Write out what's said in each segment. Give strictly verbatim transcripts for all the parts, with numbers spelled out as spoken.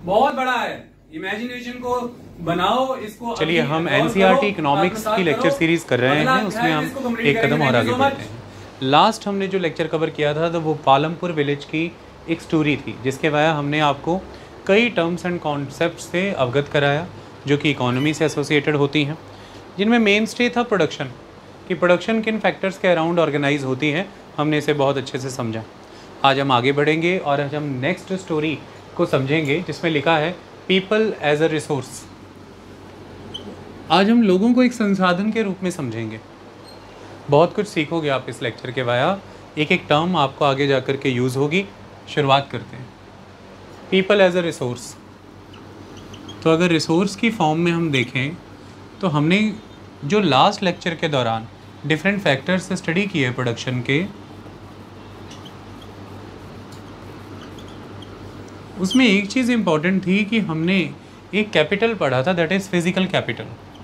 बहुत बड़ा है। इमेजिनेशन को बनाओ, इसको। चलिए, हम एनसीईआरटी इकोनॉमिक्स की लेक्चर सीरीज कर रहे हैं, उसमें हम एक कदम और आगे बढ़ते हैं। लास्ट हमने जो लेक्चर कवर किया था तो वो पालमपुर विलेज की एक स्टोरी थी, जिसके वजह हमने आपको कई टर्म्स एंड कॉन्सेप्ट से अवगत कराया जो कि इकोनॉमी से एसोसिएटेड होती हैं, जिनमें मेन स्टे था प्रोडक्शन, कि प्रोडक्शन किन फैक्टर्स के अराउंड ऑर्गेनाइज होती है। हमने इसे बहुत अच्छे से समझा। आज हम आगे बढ़ेंगे और आज हम नेक्स्ट स्टोरी को समझेंगे जिसमें लिखा है पीपल एज अ रिसोर्स। आज हम लोगों को एक संसाधन के रूप में समझेंगे। बहुत कुछ सीखोगे आप इस लेक्चर के वाया, एक एक टर्म आपको आगे जाकर के यूज़ होगी। शुरुआत करते हैं। People as a resource. तो अगर रिसोर्स की फॉर्म में हम देखें तो हमने जो लास्ट लेक्चर के दौरान डिफरेंट फैक्टर्स से स्टडी किए प्रोडक्शन के, उसमें एक चीज़ इम्पॉर्टेंट थी कि हमने एक कैपिटल पढ़ा था, दैट इज़ फिजिकल कैपिटल।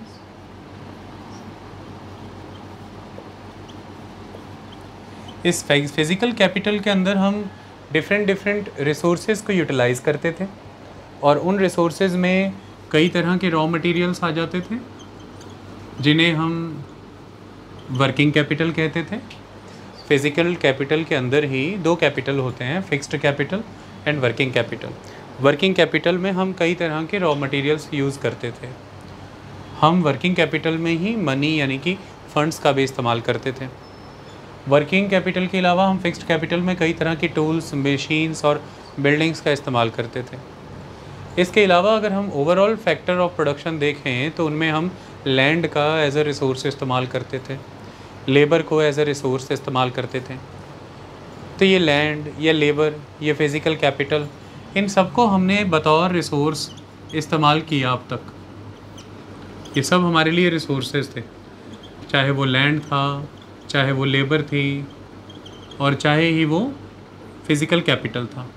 इस फिजिकल कैपिटल के अंदर हम डिफरेंट डिफरेंट रिसोर्सेज को यूटिलाइज़ करते थे और उन रिसोर्सेज में कई तरह के रॉ मटेरियल्स आ जाते थे जिन्हें हम वर्किंग कैपिटल कहते थे। फिजिकल कैपिटल के अंदर ही दो कैपिटल होते हैं, fixed capital and working capital. Working capital में हम कई तरह के रॉ मटेरियल्स यूज़ करते थे। हम वर्किंग कैपिटल में ही मनी यानी कि फंड्स का भी इस्तेमाल करते थे। वर्किंग कैपिटल के अलावा हम फिक्स्ड कैपिटल में कई तरह की टूल्स, मशीन्स और बिल्डिंग्स का इस्तेमाल करते थे। इसके अलावा अगर हम ओवरऑल फैक्टर ऑफ प्रोडक्शन देखें तो उनमें हम लैंड का एज अ रिसोर्स इस्तेमाल करते थे, लेबर को एज अ रिसोर्स इस्तेमाल करते थे। तो ये लैंड, ये लेबर, ये फिज़िकल कैपिटल, इन सबको हमने बतौर रिसोर्स इस्तेमाल किया अब तक। ये सब हमारे लिए रिसोर्सेज थे, चाहे वो लैंड था, चाहे वो लेबर थी और चाहे ही वो फिज़िकल कैपिटल था।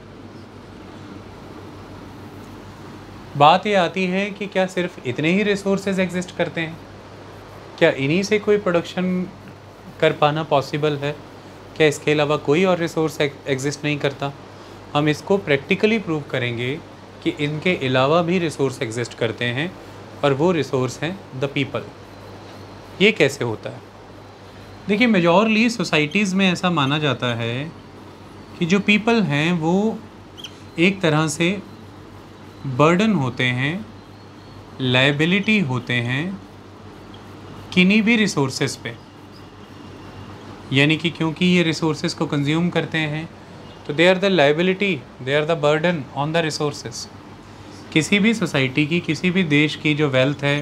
बात ये आती है कि क्या सिर्फ इतने ही रिसोर्सेज एग्जिस्ट करते हैं? क्या इन्हीं से कोई प्रोडक्शन कर पाना पॉसिबल है? क्या इसके अलावा कोई और रिसोर्स एग्जिस्ट नहीं करता? हम इसको प्रैक्टिकली प्रूव करेंगे कि इनके अलावा भी रिसोर्स एग्जिस्ट करते हैं और वो रिसोर्स हैं द पीपल। ये कैसे होता है? देखिए, मेजॉरली सोसाइटीज़ में ऐसा माना जाता है कि जो पीपल हैं वो एक तरह से बर्डन होते हैं, लायबिलिटी होते हैं किन्हीं भी रिसोर्सेज पे। यानी कि क्योंकि ये रिसोर्सेज को कंज्यूम करते हैं तो they are the liability, they are the burden on the resources. किसी भी सोसाइटी की, किसी भी देश की जो वेल्थ है,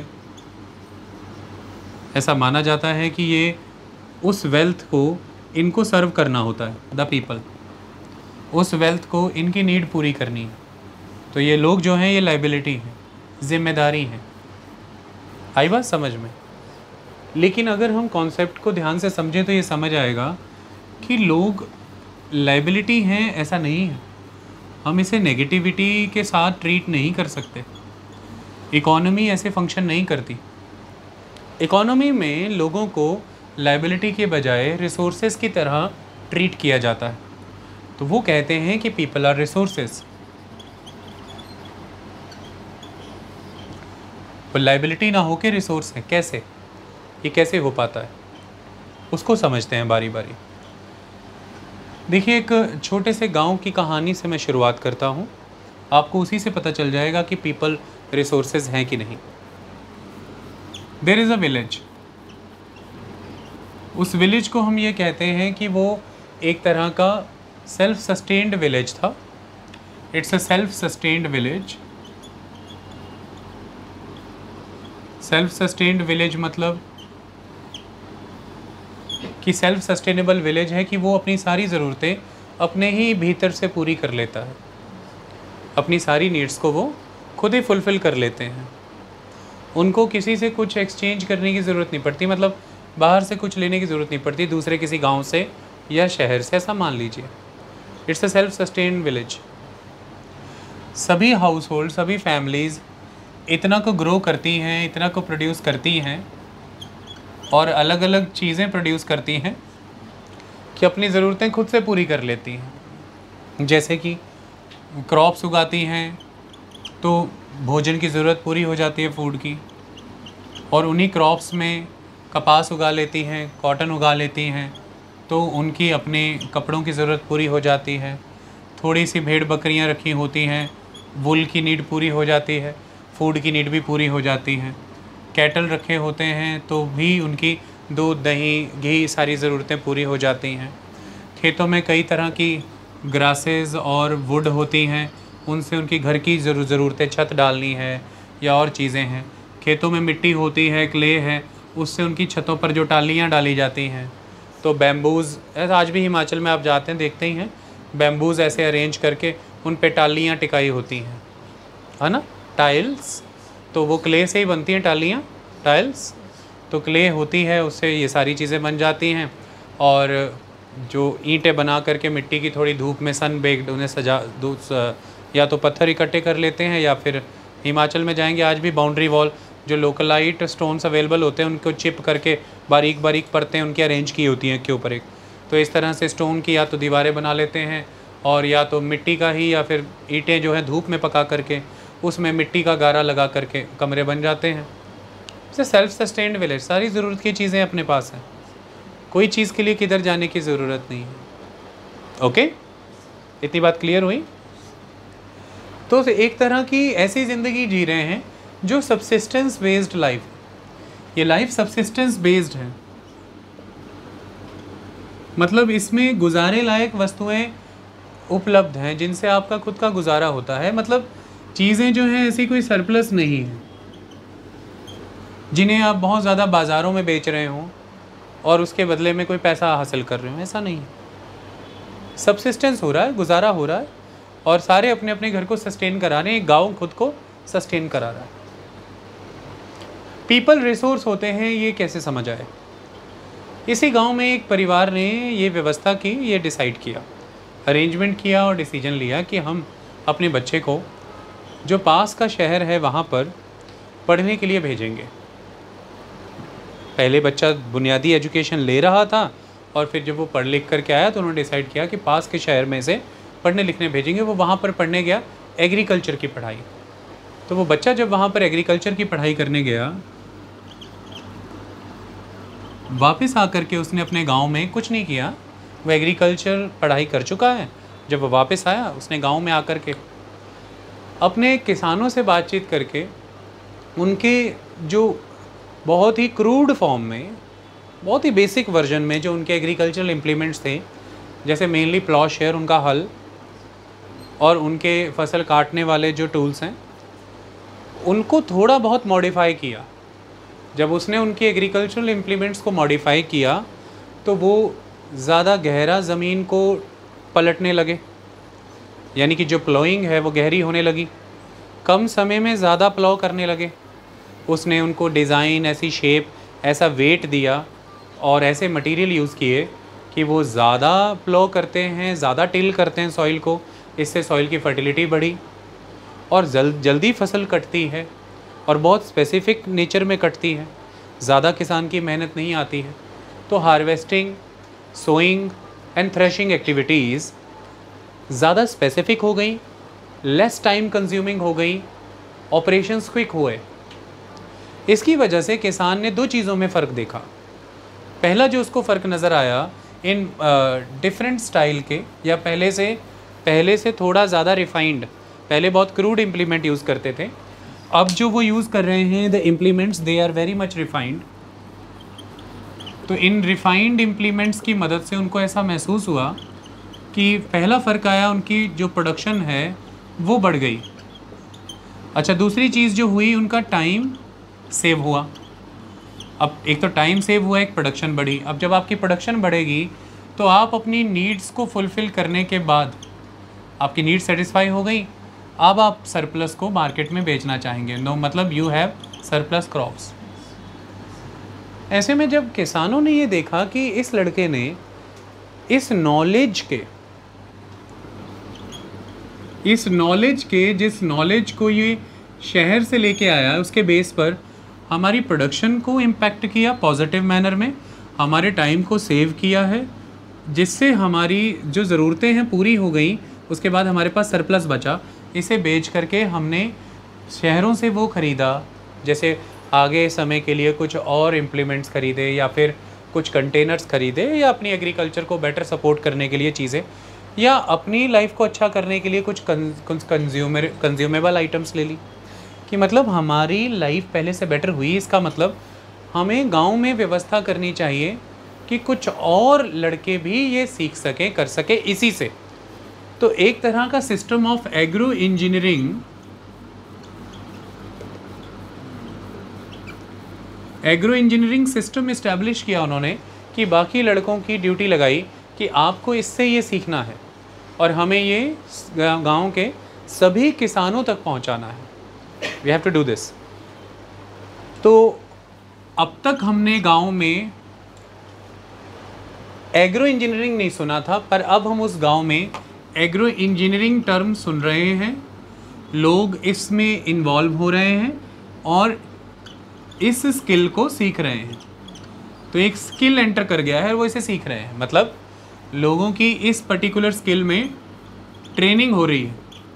ऐसा माना जाता है कि ये उस वेल्थ को इनको सर्व करना होता है, द पीपल। उस वेल्थ को इनकी नीड पूरी करनी है। तो ये लोग जो हैं ये लायबिलिटी हैं, जिम्मेदारी हैं। आई बात समझ में? लेकिन अगर हम कॉन्सेप्ट को ध्यान से समझें तो ये समझ आएगा कि लोग लायबिलिटी हैं ऐसा नहीं है। हम इसे नेगेटिविटी के साथ ट्रीट नहीं कर सकते। इकोनॉमी ऐसे फंक्शन नहीं करती। इकोनॉमी में लोगों को लायबिलिटी के बजाय रिसोर्सेज की तरह ट्रीट किया जाता है। तो वो कहते हैं कि पीपल आर रिसोर्सेज। तो लायबिलिटी ना होकर रिसोर्स है, कैसे? ये कैसे हो पाता है? उसको समझते हैं बारी बारी। देखिए, एक छोटे से गांव की कहानी से मैं शुरुआत करता हूँ। आपको उसी से पता चल जाएगा कि पीपल रिसोर्सेज हैं कि नहीं। There is a village. उस विलेज को हम ये कहते हैं कि वो एक तरह का सेल्फ सस्टेन्ड विलेज था। It's a self sustained village. Self sustained village मतलब कि सेल्फ सस्टेनेबल विलेज है कि वो अपनी सारी ज़रूरतें अपने ही भीतर से पूरी कर लेता है। अपनी सारी नीड्स को वो खुद ही फुलफ़िल कर लेते हैं। उनको किसी से कुछ एक्सचेंज करने की ज़रूरत नहीं पड़ती, मतलब बाहर से कुछ लेने की ज़रूरत नहीं पड़ती, दूसरे किसी गांव से या शहर से, ऐसा मान लीजिए। It's a self sustained village. सभी हाउस होल्ड, सभी फैमिलीज़ इतना को ग्रो करती हैं, इतना को प्रोड्यूस करती हैं और अलग अलग चीज़ें प्रोड्यूस करती हैं कि अपनी ज़रूरतें खुद से पूरी कर लेती हैं। जैसे कि क्रॉप्स उगाती हैं, तो भोजन की ज़रूरत पूरी हो जाती है फूड की। और उन्हीं क्रॉप्स में कपास उगा लेती हैं, कॉटन उगा लेती हैं, तो उनकी अपने कपड़ों की ज़रूरत पूरी हो जाती है। थोड़ी सी भेड़ बकरियां रखी होती हैं, वुल की नीड पूरी हो जाती है, फूड की नीड भी पूरी हो जाती है। कैटल रखे होते हैं तो भी उनकी दूध, दही, घी सारी ज़रूरतें पूरी हो जाती हैं। खेतों में कई तरह की ग्रासेस और वुड होती हैं, उनसे उनकी घर की ज़रूरतें, छत डालनी है या और चीज़ें हैं। खेतों में मिट्टी होती है, क्ले है, उससे उनकी छतों पर जो टालियाँ डाली जाती हैं। तो बैम्बूज़, आज भी हिमाचल में आप जाते हैं देखते ही हैं, बैम्बूज़ ऐसे अरेंज करके उन पे टालियाँ टिकाई होती हैं, है ना, टाइल्स। तो वो क्ले से ही बनती हैं टालियाँ, टाइल्स। तो क्ले होती है, उससे ये सारी चीज़ें बन जाती हैं। और जो ईंटें बना करके मिट्टी की थोड़ी धूप में सन बेक्ड उन्हें सजा दूध, या तो पत्थर इकट्ठे कर लेते हैं या फिर हिमाचल में जाएंगे आज भी बाउंड्री वॉल जो लोकलाइट स्टोन्स अवेलेबल होते हैं उनको चिप करके बारीक बारीक परतें उनकी अरेंज की होती हैं एक के ऊपर एक। तो इस तरह से स्टोन की या तो दीवारें बना लेते हैं और या तो मिट्टी का ही, या फिर ईंटें जो है धूप में पका करके उसमें मिट्टी का गारा लगा करके कमरे बन जाते हैं। जैसे सेल्फ सस्टेन्ड विलेज, सारी ज़रूरत की चीज़ें अपने पास हैं, कोई चीज़ के लिए किधर जाने की ज़रूरत नहीं है। ओके, इतनी बात क्लियर हुई? तो एक तरह की ऐसी ज़िंदगी जी रहे हैं जो सब्सिस्टेंस बेस्ड लाइफ, ये लाइफ सब्सिस्टेंस बेस्ड है। मतलब इसमें गुजारे लायक वस्तुएं उपलब्ध हैं जिनसे आपका खुद का गुजारा होता है। मतलब चीज़ें जो हैं ऐसी कोई सरप्लस नहीं है जिन्हें आप बहुत ज़्यादा बाज़ारों में बेच रहे हों और उसके बदले में कोई पैसा हासिल कर रहे हो, ऐसा नहीं है। सब्सिस्टेंस हो रहा है, गुजारा हो रहा है और सारे अपने अपने घर को सस्टेन करा रहे हैं। एक गाँव खुद को सस्टेन करा रहा है। पीपल रिसोर्स होते हैं, ये कैसे समझ आए? इसी गांव में एक परिवार ने ये व्यवस्था की, ये डिसाइड किया, अरेंजमेंट किया और डिसीजन लिया कि हम अपने बच्चे को जो पास का शहर है वहाँ पर पढ़ने के लिए भेजेंगे। पहले बच्चा बुनियादी एजुकेशन ले रहा था और फिर जब वो पढ़ लिख करके आया तो उन्होंने डिसाइड किया कि पास के शहर में से पढ़ने लिखने भेजेंगे। वो वहाँ पर पढ़ने गया एग्रीकल्चर की पढ़ाई। तो वो बच्चा जब वहाँ पर एग्रीकल्चर की पढ़ाई करने गया, वापस आकर के उसने अपने गांव में कुछ नहीं किया। वो एग्रीकल्चर पढ़ाई कर चुका है। जब वो वापस आया उसने गांव में आकर के अपने किसानों से बातचीत करके उनके जो बहुत ही क्रूड फॉर्म में, बहुत ही बेसिक वर्जन में जो उनके एग्रीकल्चरल इम्प्लीमेंट्स थे, जैसे मेनली प्लॉ शेयर, उनका हल और उनके फसल काटने वाले जो टूल्स हैं, उनको थोड़ा बहुत मॉडिफाई किया। जब उसने उनकी एग्रीकल्चरल इम्प्लीमेंट्स को मॉडिफाई किया तो वो ज़्यादा गहरा ज़मीन को पलटने लगे, यानी कि जो प्लॉइंग है वो गहरी होने लगी। कम समय में ज़्यादा प्लॉ करने लगे। उसने उनको डिज़ाइन, ऐसी शेप, ऐसा वेट दिया और ऐसे मटेरियल यूज़ किए कि वो ज़्यादा प्लॉ करते हैं, ज़्यादा टिल करते हैं सॉइल को। इससे सॉइल की फर्टिलिटी बढ़ी और जल्द जल्दी फसल कटती है और बहुत स्पेसिफिक नेचर में कटती है, ज़्यादा किसान की मेहनत नहीं आती है। तो harvesting, sowing and threshing activities ज़्यादा स्पेसिफिक हो गई, लेस टाइम कंज्यूमिंग हो गई, ऑपरेशंस क्विक हुए। इसकी वजह से किसान ने दो चीज़ों में फ़र्क देखा। पहला जो उसको फ़र्क नज़र आया इन डिफरेंट स्टाइल के, या पहले से पहले से थोड़ा ज़्यादा रिफाइंड, पहले बहुत क्रूड इम्प्लीमेंट यूज़ करते थे, अब जो वो यूज़ कर रहे हैं the implements they are very much refined. तो इन रिफाइंड इम्प्लीमेंट्स की मदद से उनको ऐसा महसूस हुआ कि पहला फ़र्क आया, उनकी जो प्रोडक्शन है वो बढ़ गई। अच्छा, दूसरी चीज़ जो हुई, उनका टाइम सेव हुआ। अब एक तो टाइम सेव हुआ, एक प्रोडक्शन बढ़ी। अब जब आपकी प्रोडक्शन बढ़ेगी तो आप अपनी नीड्स को फुलफ़िल करने के बाद, आपकी नीड सेटिस्फाई हो गई, अब आप सरप्लस को मार्केट में बेचना चाहेंगे। नो मतलब यू हैव सरप्लस क्रॉप्स। ऐसे में जब किसानों ने ये देखा कि इस लड़के ने इस नॉलेज के इस नॉलेज के जिस नॉलेज को ये शहर से लेके आया, उसके बेस पर हमारी प्रोडक्शन को इम्पैक्ट किया पॉजिटिव मैनर में, हमारे टाइम को सेव किया है, जिससे हमारी जो ज़रूरतें हैं पूरी हो गई। उसके बाद हमारे पास सरप्लस बचा। इसे बेच करके हमने शहरों से वो ख़रीदा, जैसे आगे समय के लिए कुछ और इम्प्लीमेंट्स खरीदे या फिर कुछ कंटेनर्स खरीदे या अपनी एग्रीकल्चर को बेटर सपोर्ट करने के लिए चीज़ें, या अपनी लाइफ को अच्छा करने के लिए कुछ कुछ कंज्यूमर कंज्यूमेबल आइटम्स ले ली, कि मतलब हमारी लाइफ पहले से बेटर हुई। इसका मतलब हमें गांव में व्यवस्था करनी चाहिए कि कुछ और लड़के भी ये सीख सकें, कर सकें इसी से। तो एक तरह का system of agro engineering agro engineering system establish किया उन्होंने, कि बाकी लड़कों की ड्यूटी लगाई कि आपको इससे ये सीखना है और हमें ये गांव के सभी किसानों तक पहुंचाना है। We have to do this. तो अब तक हमने गांव में एग्रो इंजीनियरिंग नहीं सुना था, पर अब हम उस गांव में एग्रो इंजीनियरिंग टर्म सुन रहे हैं, लोग इसमें इन्वॉल्व हो रहे हैं और इस स्किल को सीख रहे हैं। तो एक स्किल एंटर कर गया है, वो इसे सीख रहे हैं, मतलब लोगों की इस पर्टिकुलर स्किल में ट्रेनिंग हो रही है।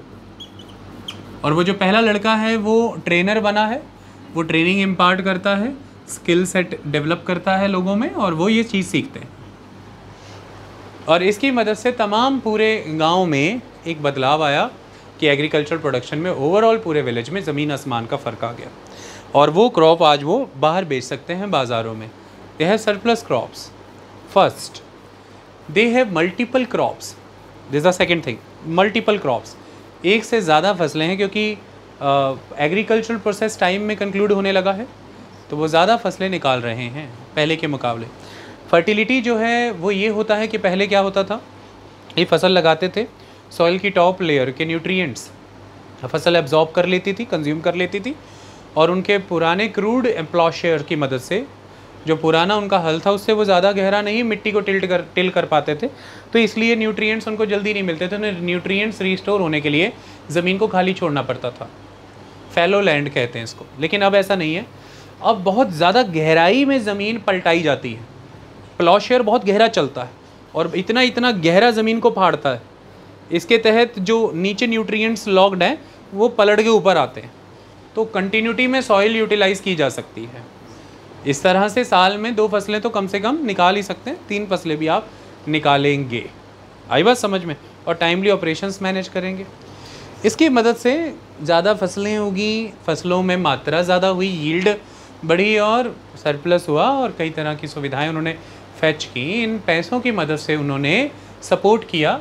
और वो जो पहला लड़का है वो ट्रेनर बना है, वो ट्रेनिंग इम्पार्ट करता है, स्किल सेट डेवलप करता है लोगों में, और वो ये चीज़ सीखते हैं। और इसकी मदद से तमाम पूरे गांव में एक बदलाव आया कि एग्रीकल्चर प्रोडक्शन में ओवरऑल पूरे विलेज में ज़मीन आसमान का फ़र्क आ गया, और वो क्रॉप आज वो बाहर बेच सकते हैं बाज़ारों में। They have surplus crops. First, they have multiple crops. This the second thing, multiple crops, एक से ज़्यादा फसलें हैं, क्योंकि एग्रीकल्चरल प्रोसेस टाइम में कंक्लूड होने लगा है, तो वो ज़्यादा फसलें निकाल रहे हैं पहले के मुकाबले। फर्टिलिटी जो है वो ये होता है कि पहले क्या होता था, ये फसल लगाते थे, सॉइल की टॉप लेयर के न्यूट्रिएंट्स फसल एब्जॉर्ब कर लेती थी, कंज्यूम कर लेती थी, और उनके पुराने क्रूड प्लॉशेयर की मदद से, जो पुराना उनका हल था उससे वो ज़्यादा गहरा नहीं मिट्टी को टिल्ट कर टिल कर पाते थे, तो इसलिए न्यूट्रिएंट्स उनको जल्दी नहीं मिलते थे। उन्हें न्यूट्रिएंट्स रिस्टोर होने के लिए ज़मीन को खाली छोड़ना पड़ता था, फैलो लैंड कहते हैं इसको। लेकिन अब ऐसा नहीं है, अब बहुत ज़्यादा गहराई में ज़मीन पलटाई जाती है, प्लॉशेयर बहुत गहरा चलता है और इतना इतना गहरा ज़मीन को फाड़ता है। इसके तहत जो नीचे न्यूट्रिएंट्स लॉक्ड हैं वो पलट के ऊपर आते हैं, तो कंटिन्यूटी में सॉइल यूटिलाइज़ की जा सकती है। इस तरह से साल में दो फसलें तो कम से कम निकाल ही सकते हैं, तीन फसलें भी आप निकालेंगे। आई बात समझ में? और टाइमली ऑपरेशंस मैनेज करेंगे। इसकी मदद से ज़्यादा फसलें होगी, फसलों में मात्रा ज़्यादा हुई, यील्ड बढ़ी और सरप्लस हुआ, और कई तरह की सुविधाएं उन्होंने फैच की। इन पैसों की मदद से उन्होंने सपोर्ट किया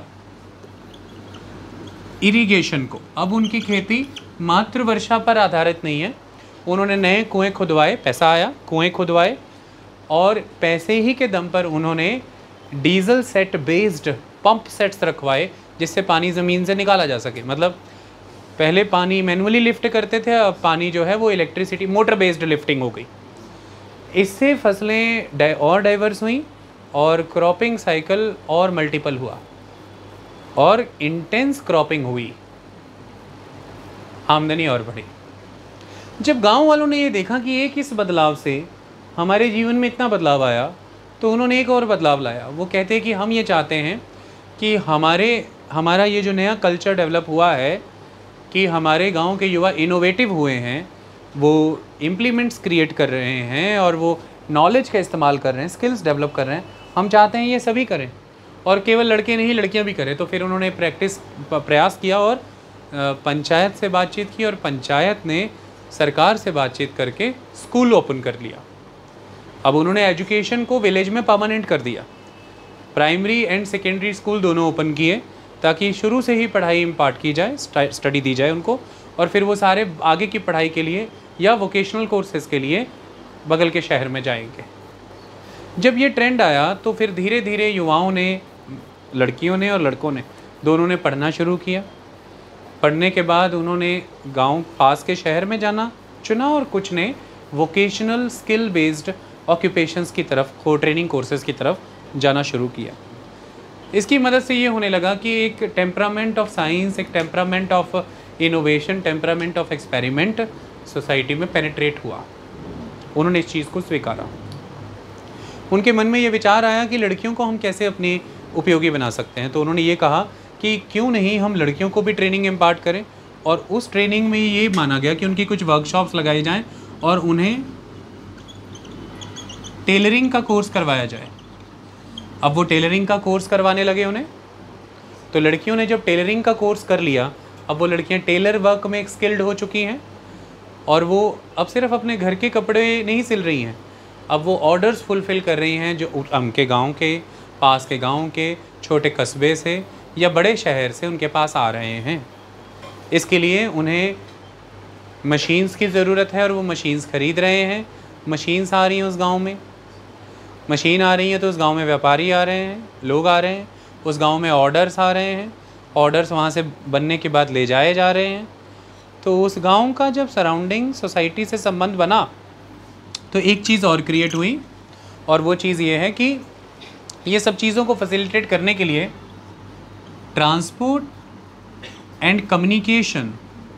इरिगेशन को। अब उनकी खेती मात्र वर्षा पर आधारित नहीं है, उन्होंने नए कुएं खुदवाए, पैसा आया, कुएं खुदवाए, और पैसे ही के दम पर उन्होंने diesel set based pump sets रखवाए, जिससे पानी ज़मीन से निकाला जा सके। मतलब पहले पानी मैनुअली लिफ्ट करते थे, अब पानी जो है वो इलेक्ट्रिसिटी मोटर बेस्ड लिफ्टिंग हो गई। इससे फसलें डाइ और डाइवर्स हुई और क्रॉपिंग साइकिल और मल्टीपल हुआ और इंटेंस क्रॉपिंग हुई, आमदनी और बढ़ी। जब गांव वालों ने ये देखा कि एक इस बदलाव से हमारे जीवन में इतना बदलाव आया, तो उन्होंने एक और बदलाव लाया। वो कहते हैं कि हम ये चाहते हैं कि हमारे हमारा ये जो नया कल्चर डेवलप हुआ है कि हमारे गांव के युवा इनोवेटिव हुए हैं, वो इम्प्लीमेंट्स क्रिएट कर रहे हैं और वो नॉलेज का इस्तेमाल कर रहे हैं, स्किल्स डेवलप कर रहे हैं, हम चाहते हैं ये सभी करें, और केवल लड़के नहीं लड़कियां भी करें। तो फिर उन्होंने प्रैक्टिस प्रयास किया और पंचायत से बातचीत की, और पंचायत ने सरकार से बातचीत करके स्कूल ओपन कर लिया। अब उन्होंने एजुकेशन को विलेज में परमानेंट कर दिया, प्राइमरी एंड सेकेंडरी स्कूल दोनों ओपन किए, ताकि शुरू से ही पढ़ाई इम्पार्ट की जाए, स्टडी दी जाए उनको, और फिर वो सारे आगे की पढ़ाई के लिए या वोकेशनल कोर्सेज़ के लिए बगल के शहर में जाएंगे। जब ये ट्रेंड आया तो फिर धीरे धीरे युवाओं ने, लड़कियों ने और लड़कों ने, दोनों ने पढ़ना शुरू किया। पढ़ने के बाद उन्होंने गांव पास के शहर में जाना चुना, और कुछ ने वोकेशनल स्किल बेस्ड ऑक्यूपेशंस की तरफ, को ट्रेनिंग कोर्सेज़ की तरफ जाना शुरू किया। इसकी मदद से ये होने लगा कि एक टेम्परामेंट ऑफ साइंस, एक temperament of innovation, temperament of experiment society में पेनिट्रेट हुआ। उन्होंने इस चीज़ को स्वीकारा। उनके मन में ये विचार आया कि लड़कियों को हम कैसे अपनी उपयोगी बना सकते हैं। तो उन्होंने ये कहा कि क्यों नहीं हम लड़कियों को भी ट्रेनिंग इम्पार्ट करें, और उस ट्रेनिंग में ये माना गया कि उनकी कुछ वर्कशॉप्स लगाई जाएं और उन्हें टेलरिंग का कोर्स करवाया जाए। अब वो टेलरिंग का कोर्स करवाने लगे उन्हें, तो लड़कियों ने जब टेलरिंग का कोर्स कर लिया, अब वो लड़कियां टेलर वर्क में एक स्किल्ड हो चुकी हैं और वो अब सिर्फ अपने घर के कपड़े नहीं सिल रही हैं, अब वो ऑर्डर्स फुलफ़िल कर रही हैं जो उनके गांव के पास के गांव के छोटे कस्बे से या बड़े शहर से उनके पास आ रहे हैं। इसके लिए उन्हें मशीन्स की ज़रूरत है और वो मशीन्स ख़रीद रहे हैं। मशीन्स आ रही हैं उस गांव में, मशीन आ रही है तो उस गांव में व्यापारी आ रहे हैं, लोग आ रहे हैं, उस गांव में ऑर्डर्स आ रहे हैं, ऑर्डर्स वहाँ से बनने के बाद ले जाए जा रहे हैं। तो उस गांव का जब सराउंडिंग सोसाइटी से संबंध बना तो एक चीज़ और क्रिएट हुई, और वो चीज़ ये है कि ये सब चीज़ों को फैसिलिटेट करने के लिए ट्रांसपोर्ट एंड कम्युनिकेशन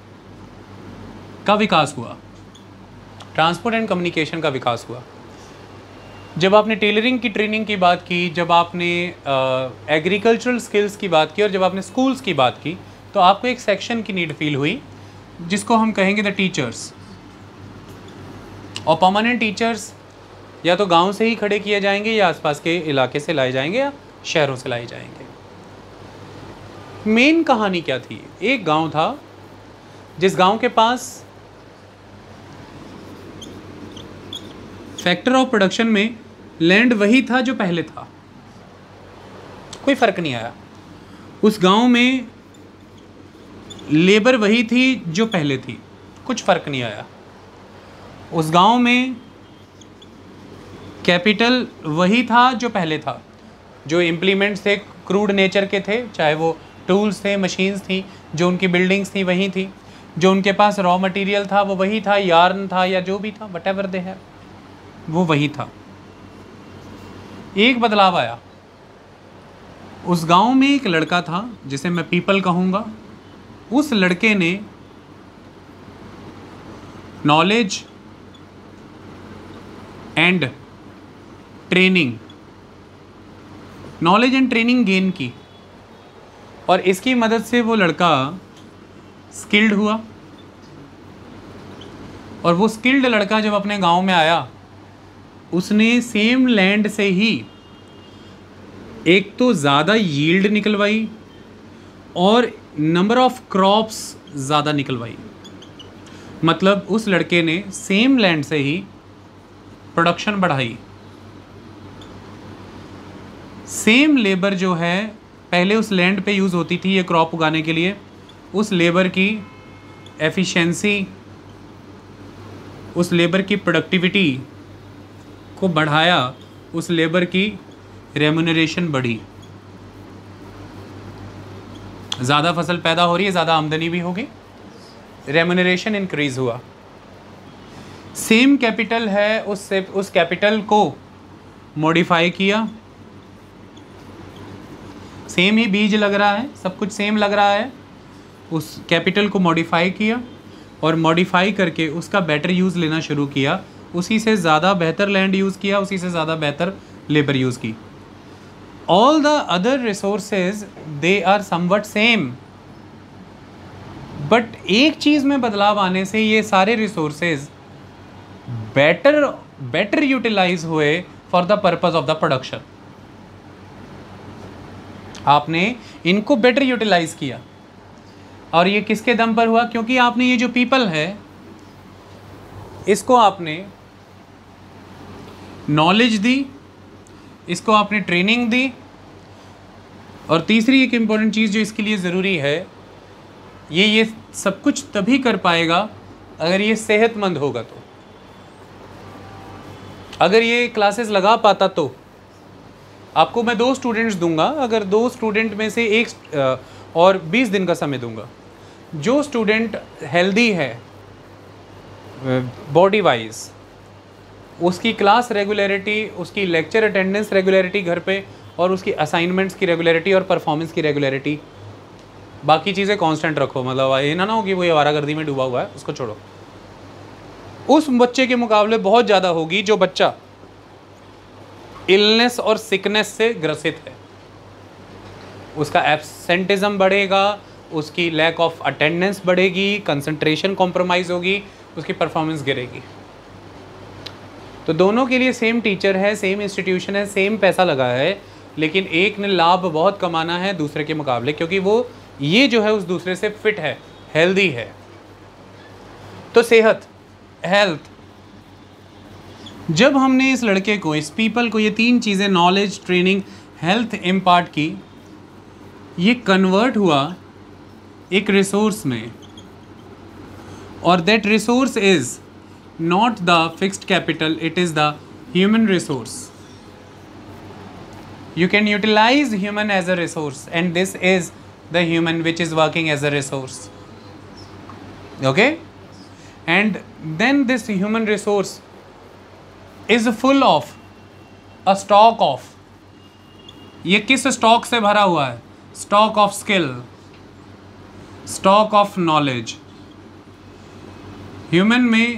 का विकास हुआ। ट्रांसपोर्ट एंड कम्युनिकेशन का विकास हुआ। जब आपने टेलरिंग की ट्रेनिंग की बात की, जब आपने एग्रीकल्चरल स्किल्स की बात की और जब आपने स्कूल्स की बात की, तो आपको एक सेक्शन की नीड फील हुई जिसको हम कहेंगे द टीचर्स। और परमानेंट टीचर्स या तो गांव से ही खड़े किए जाएंगे या आसपास के इलाके से लाए जाएंगे या शहरों से लाए जाएंगे। मेन कहानी क्या थी? एक गांव था जिस गांव के पास फैक्टर ऑफ प्रोडक्शन में लैंड वही था जो पहले था, कोई फ़र्क नहीं आया। उस गांव में लेबर वही थी जो पहले थी, कुछ फ़र्क नहीं आया। उस गांव में कैपिटल वही था जो पहले था, जो इम्प्लीमेंट्स थे क्रूड नेचर के थे, चाहे वो टूल्स थे, मशीन्स थी, जो उनकी बिल्डिंग्स थी वही थी, जो उनके पास रॉ मटेरियल था वो वही था, यार्न था या जो भी था, वट एवर दे है, वो वही था। एक बदलाव आया। उस गांव में एक लड़का था जिसे मैं पीपल कहूँगा। उस लड़के ने knowledge and training knowledge and training gain की, और इसकी मदद से वो लड़का स्किल्ड हुआ। और वो स्किल्ड लड़का जब अपने गांव में आया, उसने सेम लैंड से ही एक तो ज़्यादा यील्ड निकलवाई और नंबर ऑफ क्रॉप्स ज़्यादा निकलवाई। मतलब उस लड़के ने सेम लैंड से ही प्रोडक्शन बढ़ाई। सेम लेबर जो है पहले उस लैंड पे यूज़ होती थी ये क्रॉप उगाने के लिए, उस लेबर की एफिशिएंसी, उस लेबर की प्रोडक्टिविटी को बढ़ाया, उस लेबर की रेम्यूनरेशन बढ़ी। ज़्यादा फसल पैदा हो रही है, ज़्यादा आमदनी भी होगी, रेम्यूनरेशन इंक्रीज़ हुआ। सेम कैपिटल है, उससे उस कैपिटल को मॉडिफाई किया। सेम ही बीज लग रहा है, सब कुछ सेम लग रहा है, उस कैपिटल को मॉडिफाई किया और मॉडिफाई करके उसका बेटर यूज़ लेना शुरू किया। उसी से ज़्यादा बेहतर लैंड यूज़ किया, उसी से ज़्यादा बेहतर लेबर यूज़ की। All the other resources they are somewhat same, but एक चीज़ में बदलाव आने से ये सारे रिसोर्सेज बेटर बेटर यूटिलाइज हुए for the purpose of the production. आपने इनको बेटर यूटिलाइज किया, और ये किसके दम पर हुआ? क्योंकि आपने ये जो पीपल है इसको आपने नॉलेज दी, इसको आपने ट्रेनिंग दी, और तीसरी एक इम्पॉर्टेंट चीज़ जो इसके लिए ज़रूरी है, ये ये सब कुछ तभी कर पाएगा अगर ये सेहतमंद होगा। तो अगर ये क्लासेस लगा पाता तो आपको मैं दो स्टूडेंट्स दूंगा, अगर दो स्टूडेंट में से एक और बीस दिन का समय दूंगा, जो स्टूडेंट हेल्दी है बॉडी वाइज, उसकी क्लास रेगुलरिटी, उसकी लेक्चर अटेंडेंस रेगुलरिटी घर पे, और उसकी असाइनमेंट्स की रेगुलरिटी और परफॉर्मेंस की रेगुलरिटी, बाकी चीज़ें कांस्टेंट रखो। मतलब ये ना ना हो कि वो आवारागर्दी में डूबा हुआ है, उसको छोड़ो। उस बच्चे के मुकाबले बहुत ज़्यादा होगी जो बच्चा इलनेस और सिकनेस से ग्रसित है। उसका एब्सेंटिज्म बढ़ेगा, उसकी लैक ऑफ अटेंडेंस बढ़ेगी, कंसंट्रेशन कॉम्प्रोमाइज़ होगी, उसकी परफॉर्मेंस गिरेगी। तो दोनों के लिए सेम टीचर है, सेम इंस्टीट्यूशन है, सेम पैसा लगा है, लेकिन एक ने लाभ बहुत कमाना है दूसरे के मुकाबले, क्योंकि वो ये जो है उस दूसरे से फिट है, हेल्दी है। तो सेहत, हेल्थ, जब हमने इस लड़के को, इस पीपल को ये तीन चीज़ें नॉलेज, ट्रेनिंग, हेल्थ इम्पार्ट की, ये कन्वर्ट हुआ एक रिसोर्स में, और that resource is not the fixed capital, it is the human resource. You can utilize human as a resource, and this is the human which is working as a resource. Okay? And then this human resource is full of a stock of, ये किस stock से भरा हुआ है? Stock of skill, stock of knowledge. Human में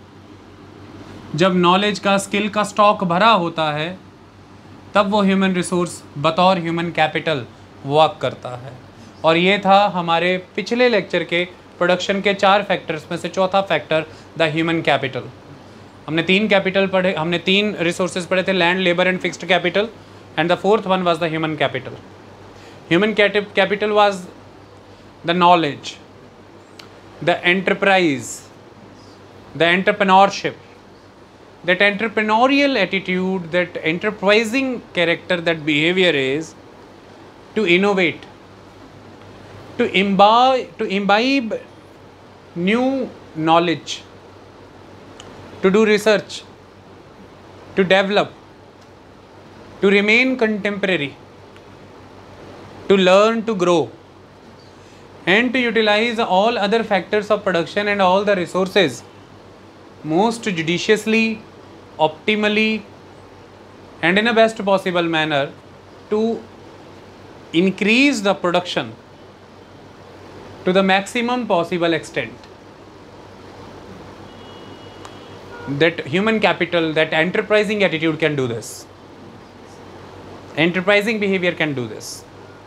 जब knowledge का, skill का स्टॉक भरा होता है, तब वो ह्यूमन रिसोर्स बतौर ह्यूमन कैपिटल वर्क करता है। और ये था हमारे पिछले लेक्चर के प्रोडक्शन के चार फैक्टर्स में से चौथा फैक्टर, द ह्यूमन कैपिटल। हमने तीन कैपिटल पढ़े, हमने तीन रिसोर्सेज पढ़े थे, land, labour and fixed capital, and the fourth one was the human capital. Human capital was the knowledge, the enterprise, the entrepreneurship, that entrepreneurial attitude, that enterprising character, that behavior is to innovate, to imbibe, to imbibe new knowledge, to do research, to develop, to remain contemporary, to learn, to grow, and to utilize all other factors of production and all the resources most judiciously, optimally, and in a best possible manner to increase the production to the maximum possible extent. That human capital, that enterprising attitude can do this. Enterprising behavior can do this.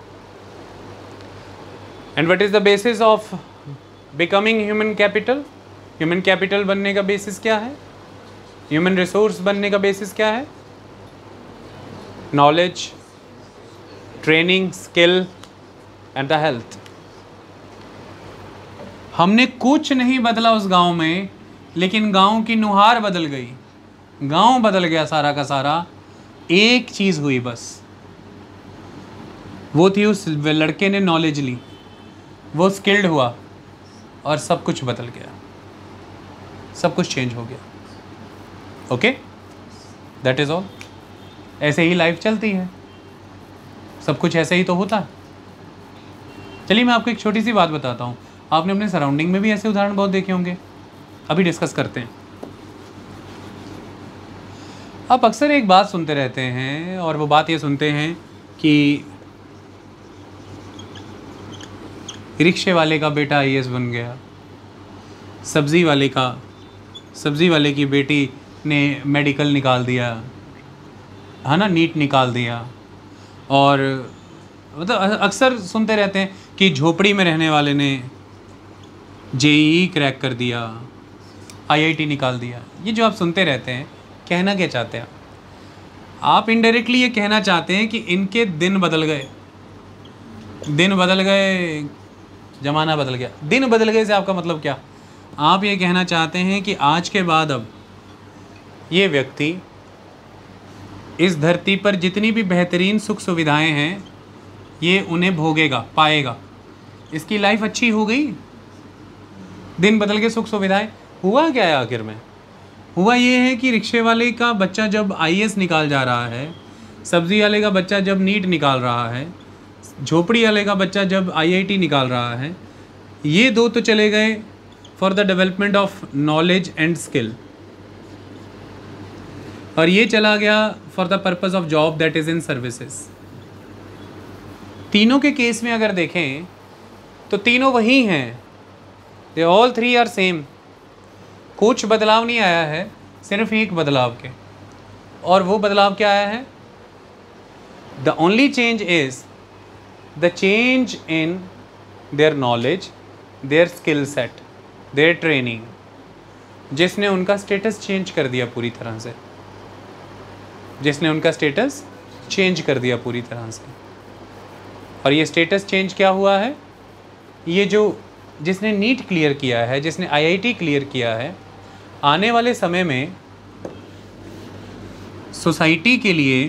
And what is the basis of becoming human capital? Human capital बनने का basis क्या है? Human resource बनने का basis क्या है? Knowledge, training, skill and the health. हमने कुछ नहीं बदला उस गांव में, लेकिन गांव की नुहार बदल गई, गांव बदल गया सारा का सारा। एक चीज़ हुई बस, वो थी उस लड़के ने नॉलेज ली, वो स्किल्ड हुआ, और सब कुछ बदल गया, सब कुछ चेंज हो गया। Okay, that is all. ऐसे ही लाइफ चलती है, सब कुछ ऐसे ही तो होता है। चलिए मैं आपको एक छोटी सी बात बताता हूँ। आपने अपने सराउंडिंग में भी ऐसे उदाहरण बहुत देखे होंगे, अभी डिस्कस करते हैं। आप अक्सर एक बात सुनते रहते हैं, और वो बात ये सुनते हैं कि रिक्शे वाले का बेटा आई ए एस बन गया, सब्ज़ी वाले का सब्ज़ी वाले की बेटी ने मेडिकल निकाल दिया, है ना, नीट निकाल दिया। और मतलब अक्सर सुनते रहते हैं कि झोपड़ी में रहने वाले ने जे ई ई क्रैक कर दिया, आई आई टी निकाल दिया। ये जो आप सुनते रहते हैं, कहना क्या चाहते हैं आप? इनडायरेक्टली ये कहना चाहते हैं कि इनके दिन बदल गए, दिन बदल गए, ज़माना बदल गया। दिन बदल गए से आपका मतलब क्या? आप ये कहना चाहते हैं कि आज के बाद अब ये व्यक्ति इस धरती पर जितनी भी बेहतरीन सुख सुविधाएं हैं, ये उन्हें भोगेगा, पाएगा, इसकी लाइफ अच्छी हो गई। दिन बदल के सुख सुविधाएं, हुआ क्या है आखिर में? हुआ ये है कि रिक्शे वाले का बच्चा जब आई ए एस निकाल जा रहा है, सब्ज़ी वाले का बच्चा जब नीट निकाल रहा है, झोपड़ी वाले का बच्चा जब आई आई टी निकाल रहा है, ये दो तो चले गए for the development of knowledge and skill, और ये चला गया for the purpose of job that is in services. तीनों के केस में अगर देखें तो तीनों वही हैं, they all three are same. कुछ बदलाव नहीं आया है, सिर्फ एक बदलाव के, और वो बदलाव क्या आया है? The only change is the change in their knowledge, their skill set, their training, जिसने उनका स्टेटस चेंज कर दिया पूरी तरह से, जिसने उनका स्टेटस चेंज कर दिया पूरी तरह से। और ये स्टेटस चेंज क्या हुआ है? ये जो जिसने नीट क्लियर किया है, जिसने आईआईटी क्लियर किया है, आने वाले समय में सोसाइटी के लिए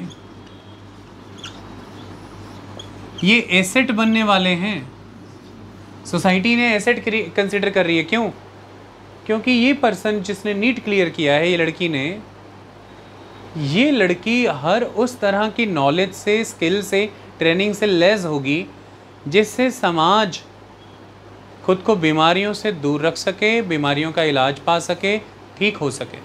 ये एसेट बनने वाले हैं। सोसाइटी ने एसेट कंसिडर कर रही है। क्यों? क्योंकि ये पर्सन जिसने नीट क्लियर किया है, ये लड़की ने, ये लड़की हर उस तरह की नॉलेज से, स्किल से, ट्रेनिंग से लैस होगी जिससे समाज खुद को बीमारियों से दूर रख सके, बीमारियों का इलाज पा सके, ठीक हो सके।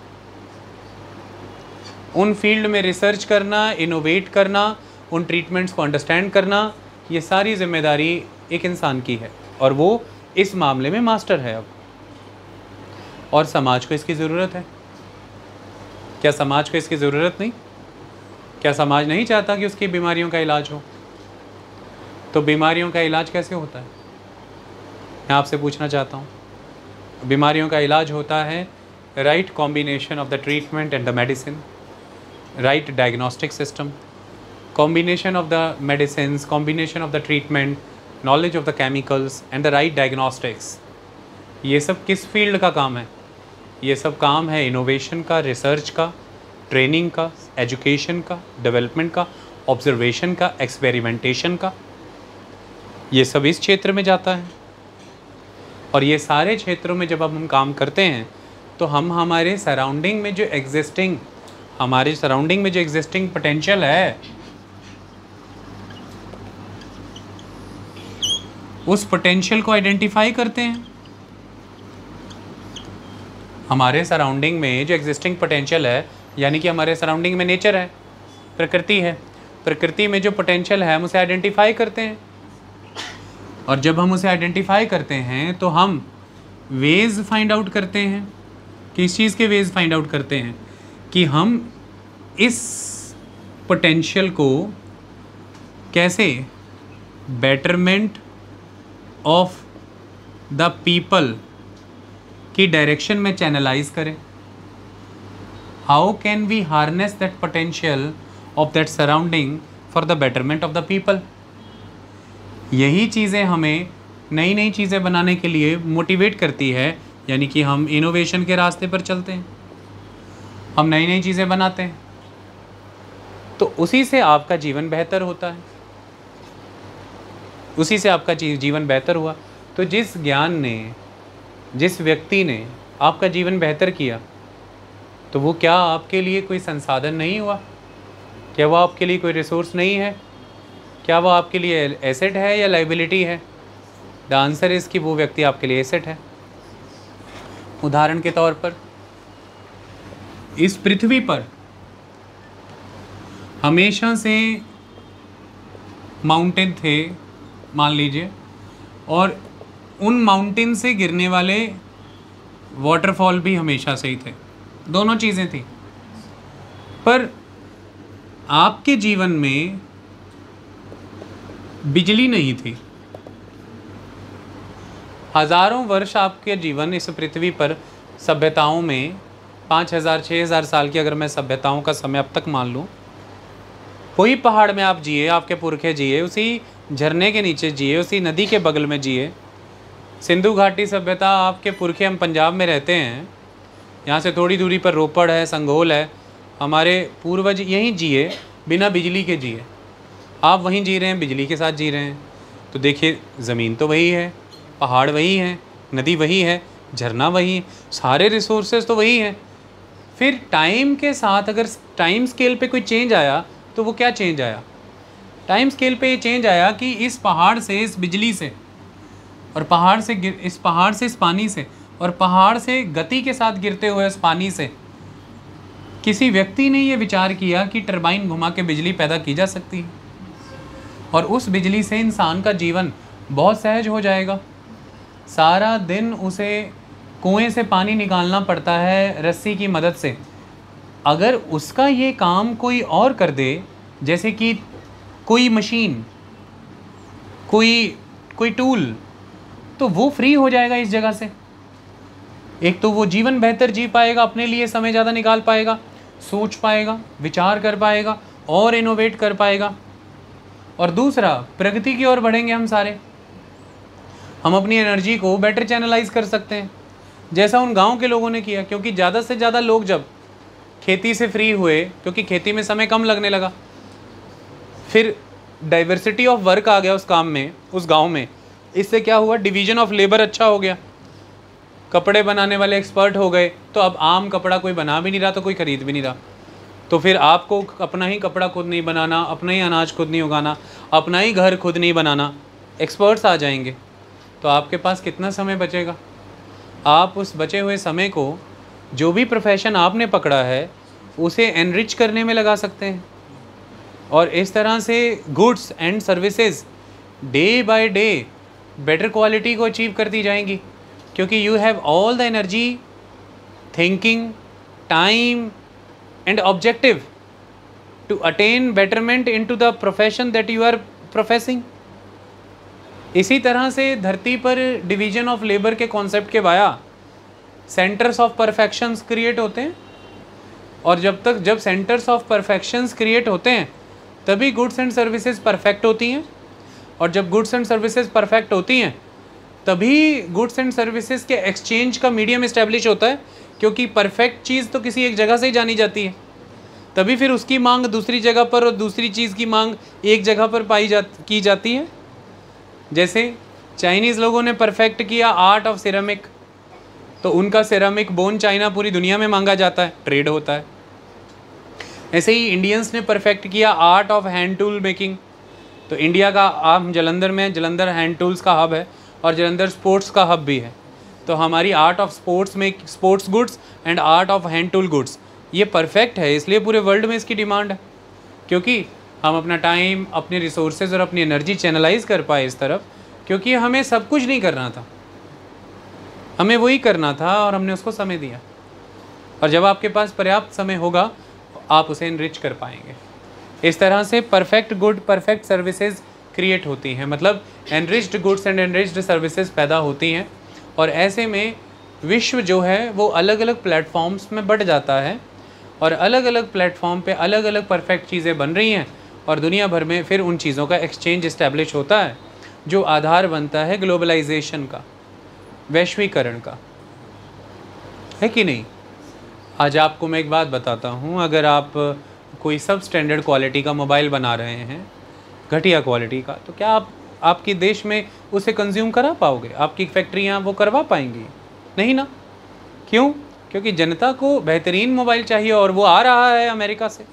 उन फील्ड में रिसर्च करना, इनोवेट करना, उन ट्रीटमेंट्स को अंडरस्टैंड करना, ये सारी जिम्मेदारी एक इंसान की है और वो इस मामले में मास्टर है अब। और समाज को इसकी ज़रूरत है। क्या समाज को इसकी ज़रूरत नहीं? क्या समाज नहीं चाहता कि उसकी बीमारियों का इलाज हो? तो बीमारियों का इलाज कैसे होता है? मैं आपसे पूछना चाहता हूँ। बीमारियों का इलाज होता है right combination of the treatment and the medicine, right diagnostic system, combination of the medicines, combination of the treatment, knowledge of the chemicals and the right diagnostics। ये सब किस फील्ड का काम है? ये सब काम है इनोवेशन का, रिसर्च का, ट्रेनिंग का, एजुकेशन का, डेवलपमेंट का, ऑब्जर्वेशन का, एक्सपेरिमेंटेशन का। ये सब इस क्षेत्र में जाता है। और ये सारे क्षेत्रों में जब अब हम काम करते हैं तो हम हमारे सराउंडिंग में जो एग्जिस्टिंग हमारे सराउंडिंग में जो एग्जिस्टिंग पोटेंशियल है, उस पोटेंशियल को आइडेंटिफाई करते हैं। हमारे सराउंडिंग में जो एग्जिस्टिंग पोटेंशियल है, यानी कि हमारे सराउंडिंग में नेचर है, प्रकृति है, प्रकृति में जो पोटेंशियल है हम उसे आइडेंटिफाई करते हैं। और जब हम उसे आइडेंटिफाई करते हैं तो हम वेज फाइंड आउट करते हैं। किस चीज़ के वेज फाइंड आउट करते हैं? कि हम इस पोटेंशियल को कैसे बेटरमेंट ऑफ द पीपल की डायरेक्शन में चैनलाइज करें। How can we harness that potential of that surrounding for the betterment of the people. यही चीज़ें हमें नई नई चीज़ें बनाने के लिए मोटिवेट करती है, यानी कि हम इनोवेशन के रास्ते पर चलते हैं, हम नई नई चीज़ें बनाते हैं, तो उसी से आपका जीवन बेहतर होता है, उसी से आपका जीवन बेहतर हुआ। तो जिस ज्ञान ने, जिस व्यक्ति ने आपका जीवन बेहतर किया, तो वो क्या आपके लिए कोई संसाधन नहीं हुआ? क्या वो आपके लिए कोई रिसोर्स नहीं है? क्या वो आपके लिए एसेट है या लाइबिलिटी है? द आंसर इज़ कि वो व्यक्ति आपके लिए एसेट है। उदाहरण के तौर पर, इस पृथ्वी पर हमेशा से माउंटेन थे मान लीजिए, और उन माउंटेन से गिरने वाले वाटरफॉल भी हमेशा से ही थे, दोनों चीज़ें थी। पर आपके जीवन में बिजली नहीं थी। हज़ारों वर्ष आपके जीवन इस पृथ्वी पर सभ्यताओं में, पाँच हज़ार छः हज़ार साल की अगर मैं सभ्यताओं का समय अब तक मान लूँ, कोई पहाड़ में आप जिए, आपके पुरखे जिए, उसी झरने के नीचे जिए, उसी नदी के बगल में जिए। सिंधु घाटी सभ्यता, आपके पुरखे, हम पंजाब में रहते हैं, यहाँ से थोड़ी दूरी पर रोपड़ है, संघोल है, हमारे पूर्वज यहीं जिए, बिना बिजली के जिए। आप वहीं जी रहे हैं, बिजली के साथ जी रहे हैं। तो देखिए, ज़मीन तो वही है, पहाड़ वही हैं, नदी वही है, झरना वही है, सारे रिसोर्सेज तो वही हैं। फिर टाइम के साथ अगर टाइम स्केल पे कोई चेंज आया तो वो क्या चेंज आया? टाइम स्केल पे ये चेंज आया कि इस पहाड़ से, इस बिजली से, और पहाड़ से गिर इस पहाड़ से इस पानी से, और पहाड़ से गति के साथ गिरते हुए इस पानी से, किसी व्यक्ति ने ये विचार किया कि टरबाइन घुमा के बिजली पैदा की जा सकती है, और उस बिजली से इंसान का जीवन बहुत सहज हो जाएगा। सारा दिन उसे कुएं से पानी निकालना पड़ता है रस्सी की मदद से। अगर उसका ये काम कोई और कर दे, जैसे कि कोई मशीन, कोई कोई टूल, तो वो फ्री हो जाएगा इस जगह से। एक तो वो जीवन बेहतर जी पाएगा, अपने लिए समय ज़्यादा निकाल पाएगा, सोच पाएगा, विचार कर पाएगा और इनोवेट कर पाएगा। और दूसरा, प्रगति की ओर बढ़ेंगे हम सारे। हम अपनी एनर्जी को बेटर चैनलाइज कर सकते हैं, जैसा उन गांव के लोगों ने किया। क्योंकि ज़्यादा से ज़्यादा लोग जब खेती से फ्री हुए, क्योंकि खेती में समय कम लगने लगा, फिर डाइवर्सिटी ऑफ वर्क आ गया उस काम में, उस गांव में। इससे क्या हुआ, डिवीजन ऑफ लेबर अच्छा हो गया, कपड़े बनाने वाले एक्सपर्ट हो गए। तो अब आम कपड़ा कोई बना भी नहीं रहा तो कोई ख़रीद भी नहीं रहा। तो फिर आपको अपना ही कपड़ा खुद नहीं बनाना, अपना ही अनाज खुद नहीं उगाना, अपना ही घर खुद नहीं बनाना, एक्सपर्ट्स आ जाएंगे। तो आपके पास कितना समय बचेगा? आप उस बचे हुए समय को जो भी प्रोफेशन आपने पकड़ा है उसे एनरिच करने में लगा सकते हैं। और इस तरह से goods and services day by day better quality को अचीव करती जाएंगी, क्योंकि you have all the energy, thinking, time and objective to attain betterment into the profession that you are professing. इसी तरह से धरती पर डिवीजन ऑफ लेबर के कॉन्सेप्ट के via centres of perfections create होते हैं। और जब तक जब सेंटर्स ऑफ परफेक्शंस क्रिएट होते हैं तभी गुड्स एंड सर्विसेज परफेक्ट होती हैं। और जब गुड्स एंड सर्विसेज परफेक्ट होती हैं तभी गुड्स एंड सर्विसेज के एक्सचेंज का मीडियम इस्टेब्लिश होता है, क्योंकि परफेक्ट चीज़ तो किसी एक जगह से ही जानी जाती है। तभी फिर उसकी मांग दूसरी जगह पर और दूसरी चीज़ की मांग एक जगह पर पाई जा की जाती है। जैसे चाइनीज़ लोगों ने परफेक्ट किया आर्ट ऑफ सिरेमिक, तो उनका सिरेमिक बोन चाइना पूरी दुनिया में मांगा जाता है, ट्रेड होता है। ऐसे ही इंडियंस ने परफेक्ट किया art of hand tool making. तो इंडिया का, आप जलंधर में, जलंधर हैंड टूल्स का हब है और जलंधर स्पोर्ट्स का हब भी है। तो हमारी आर्ट ऑफ स्पोर्ट्स में sports goods and art of hand tool goods ये परफेक्ट है, इसलिए पूरे वर्ल्ड में इसकी डिमांड है। क्योंकि हम अपना टाइम, अपने रिसोर्सेज और अपनी एनर्जी चैनलाइज कर पाए इस तरफ, क्योंकि हमें सब कुछ नहीं करना था, हमें वही करना था और हमने उसको समय दिया। और जब आपके पास पर्याप्त समय होगा आप उसे इनरिच कर पाएंगे। इस तरह से perfect good, perfect services create होती हैं, मतलब enriched goods and enriched services पैदा होती हैं। और ऐसे में विश्व जो है वो अलग अलग प्लेटफॉर्म्स में बढ़ जाता है और अलग अलग प्लेटफॉर्म पे अलग अलग परफेक्ट चीज़ें बन रही हैं और दुनिया भर में फिर उन चीज़ों का एक्सचेंज इस्टेब्लिश होता है, जो आधार बनता है ग्लोबलाइजेशन का, वैश्वीकरण का, है कि नहीं। आज आपको मैं एक बात बताता हूँ, अगर आप कोई सब स्टैंडर्ड क्वालिटी का मोबाइल बना रहे हैं, घटिया क्वालिटी का, तो क्या आप आपके देश में उसे कंज्यूम करा पाओगे? आपकी फैक्ट्रियाँ वो करवा पाएंगी? नहीं ना। क्यों? क्योंकि जनता को बेहतरीन मोबाइल चाहिए और वो आ रहा है अमेरिका से,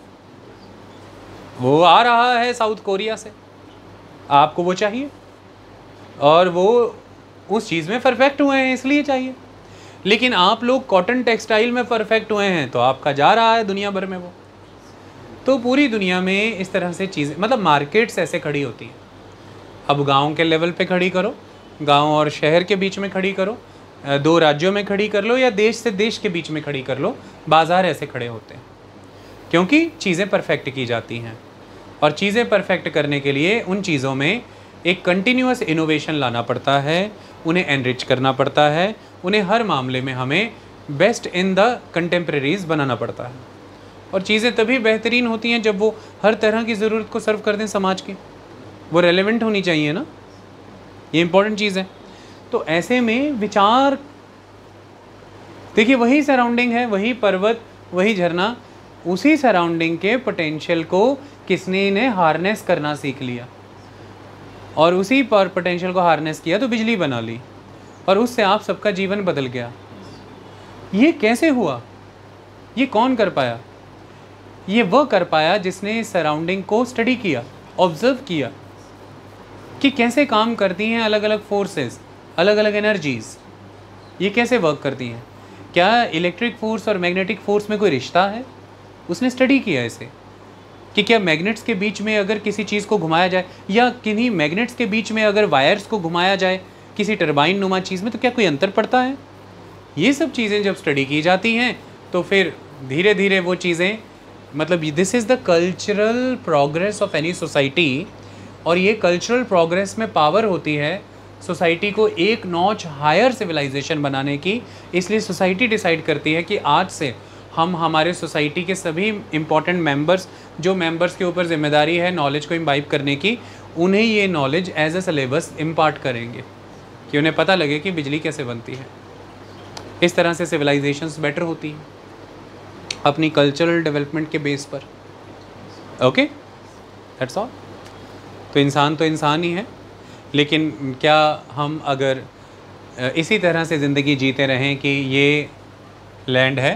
वो आ रहा है साउथ कोरिया से, आपको वो चाहिए और वो उस चीज़ में परफेक्ट हुए हैं इसलिए चाहिए। लेकिन आप लोग कॉटन टेक्सटाइल में परफेक्ट हुए हैं तो आपका जा रहा है दुनिया भर में वो। तो पूरी दुनिया में इस तरह से चीज़ें, मतलब मार्केट्स ऐसे खड़ी होती हैं। अब गांव के लेवल पे खड़ी करो, गांव और शहर के बीच में खड़ी करो, दो राज्यों में खड़ी कर लो या देश से देश के बीच में खड़ी कर लो, बाज़ार ऐसे खड़े होते हैं क्योंकि चीज़ें परफेक्ट की जाती हैं। और चीज़ें परफेक्ट करने के लिए उन चीज़ों में एक कंटिन्यूअस इनोवेशन लाना पड़ता है, उन्हें एनरिच करना पड़ता है, उन्हें हर मामले में हमें बेस्ट इन द कंटेम्प्रेरीज बनाना पड़ता है। और चीज़ें तभी बेहतरीन होती हैं जब वो हर तरह की ज़रूरत को सर्व कर दें समाज की, वो रेलेवेंट होनी चाहिए ना, ये इम्पोर्टेंट चीज़ है। तो ऐसे में विचार, देखिए वही सराउंडिंग है, वही पर्वत, वही झरना, उसी सराउंडिंग के पोटेंशियल को किसने ने हार्नेस करना सीख लिया और उसी पर पोटेंशियल को हार्नेस किया तो बिजली बना ली और उससे आप सबका जीवन बदल गया। ये कैसे हुआ? ये कौन कर पाया? ये वह कर पाया जिसने सराउंडिंग को स्टडी किया, ऑब्जर्व किया कि कैसे काम करती हैं अलग अलग फोर्सेस, अलग अलग एनर्जीज़, ये कैसे वर्क करती हैं। क्या इलेक्ट्रिक फोर्स और मैग्नेटिक फोर्स में कोई रिश्ता है? उसने स्टडी किया इसे कि क्या मैग्नेट्स के बीच में अगर किसी चीज़ को घुमाया जाए या किन्हीं मैग्नेट्स के बीच में अगर वायर्स को घुमाया जाए किसी टरबाइन नुमा चीज़ में तो क्या कोई अंतर पड़ता है? ये सब चीज़ें जब स्टडी की जाती हैं तो फिर धीरे धीरे वो चीज़ें, मतलब this is the cultural progress of any society. और ये कल्चरल प्रोग्रेस में पावर होती है सोसाइटी को एक नॉच हायर सिविलाइजेशन बनाने की। इसलिए सोसाइटी डिसाइड करती है कि आज से हम हमारे सोसाइटी के सभी इम्पॉर्टेंट मेंबर्स, जो मेंबर्स के ऊपर जिम्मेदारी है नॉलेज को इम्बाइब करने की, उन्हें ये knowledge as a syllabus impart करेंगे कि उन्हें पता लगे कि बिजली कैसे बनती है। इस तरह से सिविलाइजेशंस बेटर होती हैं अपनी कल्चरल डेवलपमेंट के बेस पर। Okay, that's all. तो इंसान तो इंसान ही है, लेकिन क्या हम अगर इसी तरह से ज़िंदगी जीते रहें कि ये लैंड है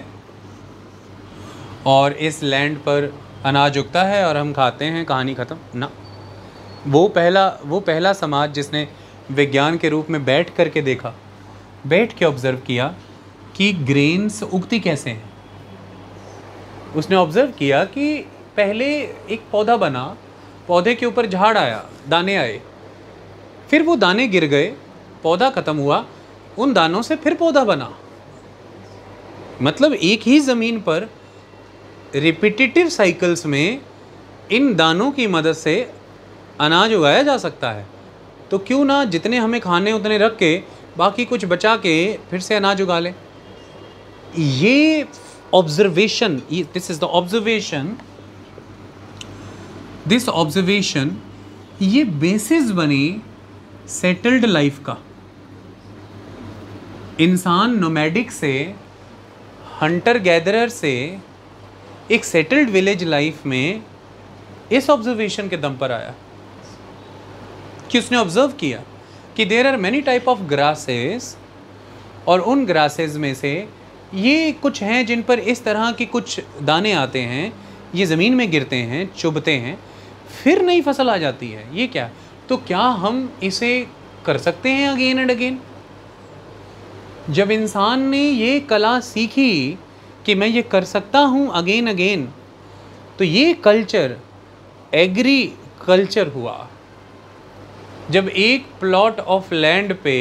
और इस लैंड पर अनाज उगता है और हम खाते हैं, कहानी ख़त्म ना। वो पहला वो पहला समाज जिसने विज्ञान के रूप में बैठ करके देखा, बैठ के ऑब्ज़र्व किया कि ग्रेन्स उगती कैसे हैं। उसने ऑब्ज़र्व किया कि पहले एक पौधा बना, पौधे के ऊपर झाड़ आया, दाने आए, फिर वो दाने गिर गए, पौधा ख़त्म हुआ, उन दानों से फिर पौधा बना। मतलब एक ही ज़मीन पर रिपीटेटिव साइकिल्स में इन दानों की मदद से अनाज उगाया जा सकता है। तो क्यों ना जितने हमें खाने उतने रख के बाकी कुछ बचा के फिर से अनाज उगा लें। ये observation, this is the observation this observation ये बेसिस बनी सेटल्ड लाइफ का। इंसान नोमैडिक से, हंटर गैदरर से एक सेटल्ड विलेज लाइफ में इस ऑब्जर्वेशन के दम पर आया कि उसने ऑब्जर्व किया कि there are many type of grasses, और उन ग्रासेस में से ये कुछ हैं जिन पर इस तरह के कुछ दाने आते हैं, ये ज़मीन में गिरते हैं, चुभते हैं, फिर नई फसल आ जाती है। ये क्या? तो क्या हम इसे कर सकते हैं अगेन एंड अगेन? जब इंसान ने ये कला सीखी कि मैं ये कर सकता हूँ अगेन अगेन, तो ये कल्चर एग्रीकल्चर हुआ। जब एक प्लॉट ऑफ लैंड पे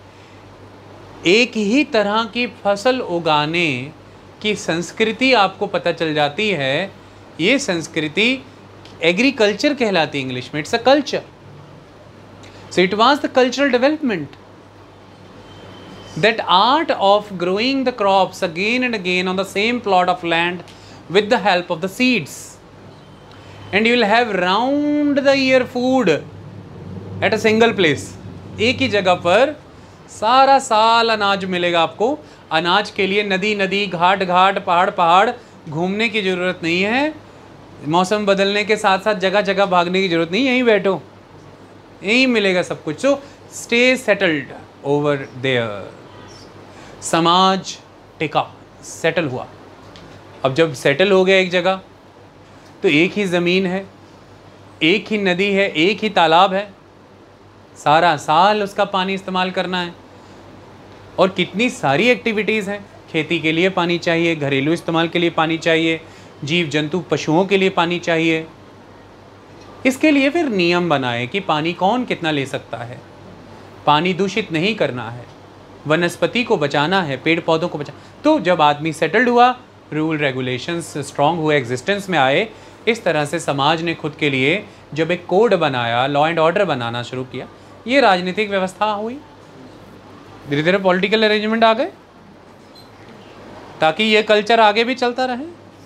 एक ही तरह की फसल उगाने की संस्कृति आपको पता चल जाती है, ये संस्कृति एग्रीकल्चर कहलाती है इंग्लिश में। It's a culture. So it was the cultural development, that art of growing the crops again and again on the same plot of land with the help of the seeds, and you will have round the year food at a single place. एक ही जगह पर सारा साल अनाज मिलेगा आपको। अनाज के लिए नदी नदी, घाट घाट, पहाड़ पहाड़ घूमने की ज़रूरत नहीं है। मौसम बदलने के साथ साथ जगह जगह भागने की ज़रूरत नहीं, यहीं बैठो, यहीं मिलेगा सब कुछ। So stay settled over there. समाज टिका, सेटल हुआ। अब जब सेटल हो गया एक जगह, तो एक ही ज़मीन है, एक ही नदी है, एक ही तालाब है, सारा साल उसका पानी इस्तेमाल करना है। और कितनी सारी एक्टिविटीज़ हैं। खेती के लिए पानी चाहिए, घरेलू इस्तेमाल के लिए पानी चाहिए, जीव जंतु पशुओं के लिए पानी चाहिए। इसके लिए फिर नियम बनाए कि पानी कौन कितना ले सकता है, पानी दूषित नहीं करना है, वनस्पति को बचाना है, पेड़ पौधों को बचा। तो जब आदमी सेटल्ड हुआ, रूल रेगुलेशंस स्ट्रॉन्ग हुए, एग्जिस्टेंस में आए। इस तरह से समाज ने खुद के लिए जब एक कोड बनाया, लॉ एंड ऑर्डर बनाना शुरू किया, ये राजनीतिक व्यवस्था हुई। धीरे धीरे पॉलिटिकल अरेंजमेंट आ गए ताकि ये कल्चर आगे भी चलता रहे।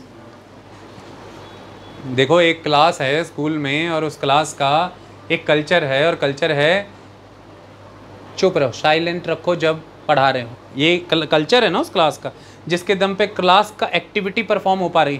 देखो, एक क्लास है स्कूल में और उस क्लास का एक कल्चर है, और कल्चर है चुप रहो, साइलेंट रखो जब पढ़ा रहे हो। ये कल्चर है ना उस क्लास का, जिसके दम पे क्लास का एक्टिविटी परफॉर्म हो पा रही।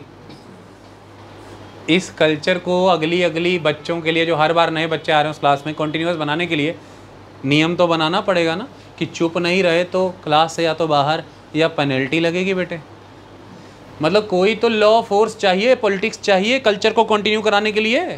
इस कल्चर को अगली अगली बच्चों के लिए, जो हर बार नए बच्चे आ रहे हैं उस क्लास में, कॉन्टीन्यूस बनाने के लिए नियम तो बनाना पड़ेगा ना कि चुप नहीं रहे तो क्लास से या तो बाहर या पेनल्टी लगेगी बेटे। मतलब कोई तो लॉ फोर्स चाहिए, पॉलिटिक्स चाहिए कल्चर को कंटिन्यू कराने के लिए।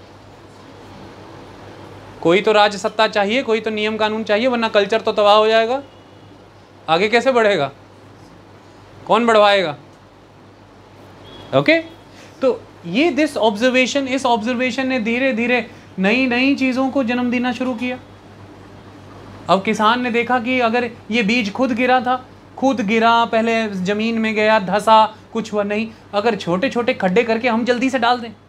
कोई तो राज सत्ता चाहिए, कोई तो नियम कानून चाहिए, वरना कल्चर तो तबाह हो जाएगा। आगे कैसे बढ़ेगा? कौन बढ़वाएगा? ओके, तो ये दिस ऑब्जर्वेशन, इस ऑब्जर्वेशन ने धीरे धीरे नई नई चीज़ों को जन्म देना शुरू किया। अब किसान ने देखा कि अगर ये बीज खुद गिरा था, खुद गिरा, पहले ज़मीन में गया, धंसा, कुछ हुआ नहीं, अगर छोटे छोटे खड्डे करके हम जल्दी से डाल दें